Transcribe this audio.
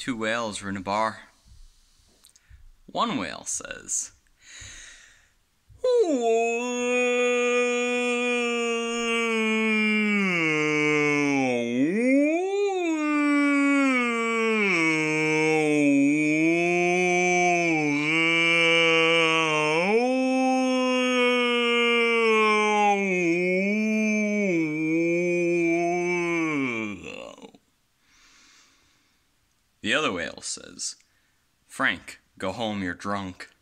Two whales are in a bar. One whale says, the other whale says, Frank, go home, you're drunk.